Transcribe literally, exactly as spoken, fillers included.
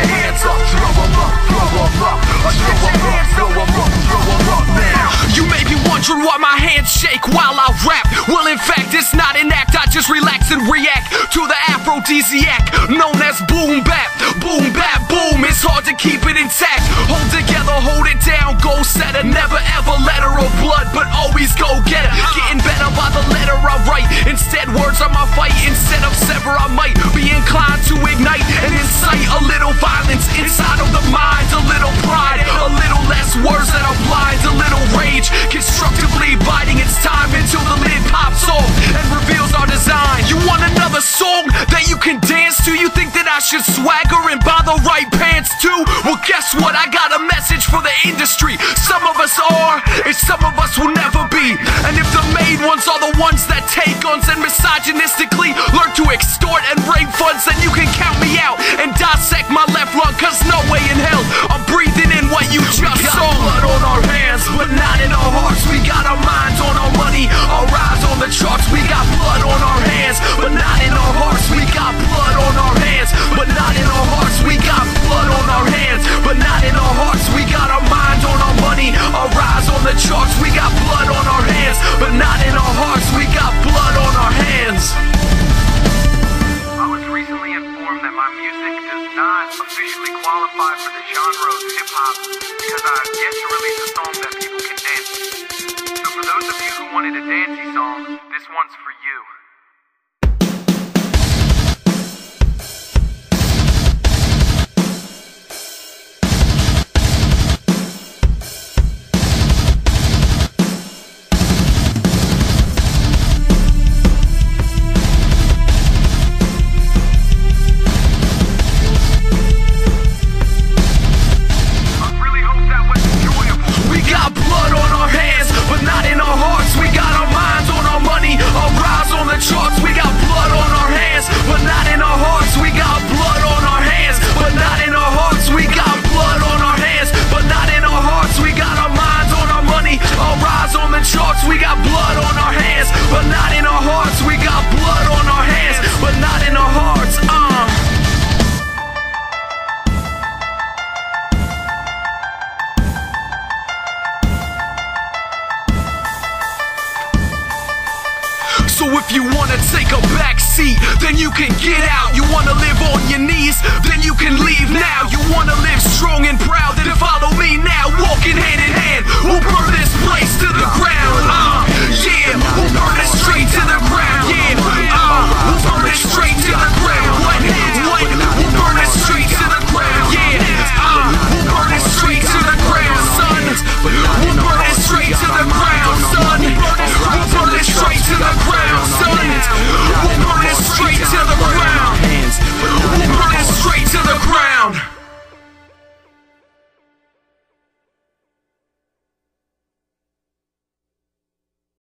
your hands up, throw them up, throw them up. Throw them up, throw them up, throw them up now. You may be wondering why my hands shake while I rap. Well, in fact, it's not an act. I just relax and react to the aphrodisiac known as boom bap. Boom bap boom, it's hard to keep it intact. Hold together, hold it down, go setter. Never ever letter of blood, but always go getter. Getting better by the letter I write. Instead, words are my fight. Instead of sever, I might be inclined to ignite and incite a little violence inside of the mind. A little pride, a little less words that are blind. A little rage, constructively biting its time until the lid pops off and reveals our design. You want another song that you can dance to? You think that I should swagger and buy the right pants too? Well, guess what? I got a message for the industry. Some of us are, and some of us will never be. And if the made ones are the ones that take guns and misogynistically learn to extort and rape funds, then you can count me out and dissect my left lung. Cause no way in hell I'm breathing in what you just We got saw. blood on our hands, but not in our hearts. We got our minds on our money, our eyes on the charts. We got blood on our hands, but not in our hearts. We got blood on our hands, but not in our hearts. We got blood on our hands, but not in our hearts. We got our minds on our money, our eyes on the charts. We got blood on our hands, but not in our hearts. We got blood on our hands. I was recently informed that my music does not officially qualify for the genre of hip-hop because I have yet to release a song that people can dance to. So for those of you who wanted a dancey song, this one's for you. We got blood on our hands, but not in our hearts. We got blood on our hands, but not in our hearts. Uh. So if you wanna take a back seat, then you can get out. You wanna live on your knees, then you can leave now. You wanna live strong and proud, then follow me now. Walking hand in hand, we'll burn this place to the ground. Uh, yeah, we'll burn it straight to the ground. Yeah, uh, we'll burn it straight to the ground. What? What? We'll burn it straight to the ground. Yeah, uh, we'll burn it straight to the ground, son. We'll burn it straight to the ground, son. We'll burn it straight to the ground, son.